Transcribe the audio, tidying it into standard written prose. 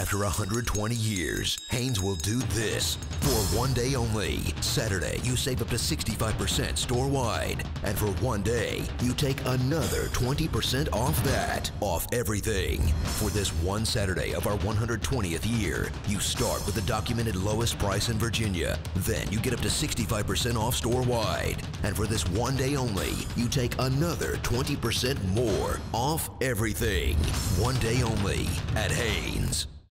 After 120 years, Haynes will do this. For one day only, Saturday, you save up to 65% store-wide. And for one day, you take another 20% off that, off everything. For this one Saturday of our 120th year, you start with the documented lowest price in Virginia. Then you get up to 65% off store-wide. And for this one day only, you take another 20% more off everything. One day only at Haynes.